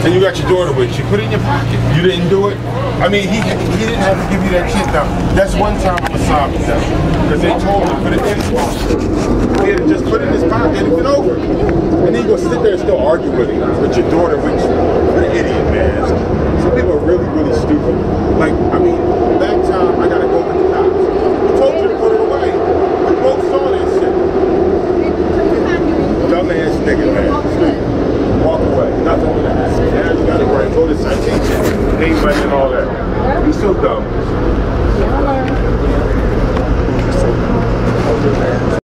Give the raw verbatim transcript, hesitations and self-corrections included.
and you got your daughter with you, put it in your pocket. You didn't do it? I mean, he he didn't have to give you that shit now. That's one time I'm sorry with them. Because they told him to put it in his pocket. He had to just put it in his pocket and it's over. And then you go sit there and still argue with him, with your daughter with you. What an idiot, man. Some people are really, really stupid. Like, I mean,